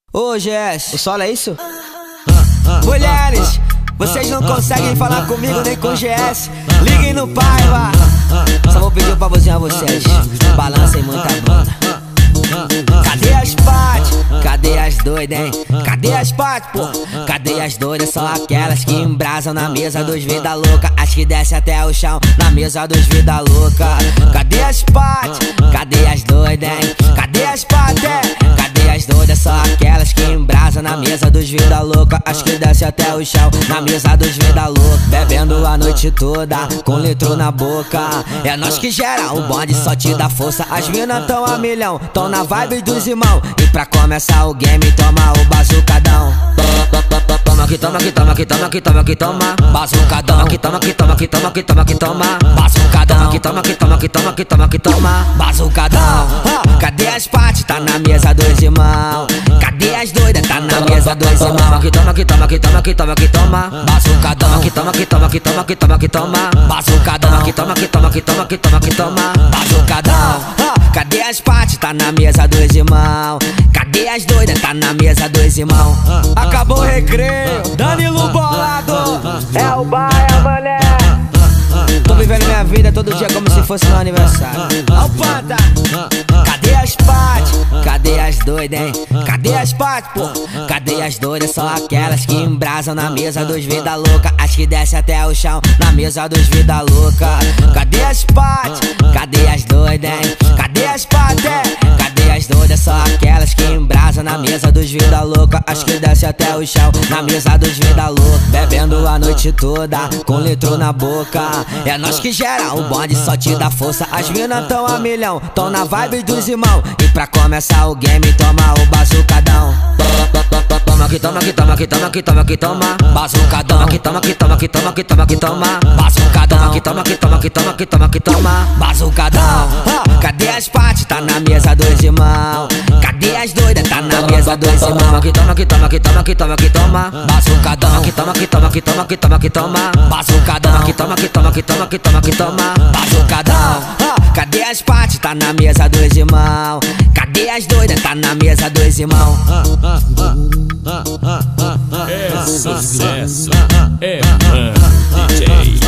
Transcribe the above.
Ô GS, o solo é isso? Mulheres, vocês não conseguem falar comigo nem com GS. Liguem no Paiva. Só vou pedir um favorzinho a vocês: balancem muita bunda. Cadê as pates? Cadê as doidas, hein? Cadê as pates, pô? Cadê as doidas? São aquelas que embrasam na mesa dos vida louca, as que descem até o chão na mesa dos vida louca. Cadê as pates? Cadê as doidas, hein? Cadê as pates? Cadê as doidas? São aquelas que embrasam na mesa dos vida louca, as que descem até o chão na mesa dos vida louca. Bebendo a noite toda, com litro na boca. É nós que gera, o bonde só te dá força. As minas tão a milhão, tão na vibe dos irmãos. E pra começar o game, toma o bazucadão. Toma que toma, que toma, que toma, que toma, que toma bazucadão. Que toma, que toma, que toma, que toma, que toma bazucadão. Que toma, que toma, que toma, que toma, que toma bazucadão. Cadê as pates? Tá na mesa dos irmãos. Cadê as doidas? Tá na mesa dos irmãos. Que toma, que toma, que toma, que toma, que toma bazucadão. Que toma, que toma, que toma, que toma, que toma bazucadão. Que toma, que toma, que toma, que toma, que toma bazucadão. Cadê as pates? Tá na mesa dos irmãos. Cadê as doidas? Tá na mesa dos irmãos. Acabou o recreio, Danilo bolado. É o baia, mané. Tô vivendo minha vida todo dia como se fosse meu aniversário. Ó o Panta. Cadê as pates? Cadê as doidas, hein? Cadê as pates, pô? Cadê as doidas? São aquelas que embrasam na mesa dos vida louca, as que descem até o chão na mesa dos vida louca. Cadê as pates? Cadê as doidas, hein? Cadê as pates? Cadê as doidas? São aquelas que embrasam na mesa dos vida louca, as que descem até o chão na mesa dos vida louca. Bebendo a noite toda, com litro na boca. É nós que gera, o bonde só te dá força. As minas tão a milhão, tão na vibe dos irmãos. E pra começar o game, toma o bazucadão. Toma que toma, que toma, que toma, que toma, que toma bazucadão. Que toma, que toma, que toma, que toma, que toma bazucadão. Que toma, que toma, que toma, que toma, que toma bazucadão. Cadê as pates? Tá na mesa dos irmãos. Cadê as doidas? Tá na mesa dos irmãos. Que toma, que toma, que toma, que toma, que toma bazucadão. Que toma, que toma, que toma, que toma, que toma bazucadão. Que toma, que toma, que toma, que toma, que toma bazucadão. Cadê as pates? Tá na mesa dos irmãos. Cadê as doidas? Tá na mesa dos irmãos. É sucesso, é DJ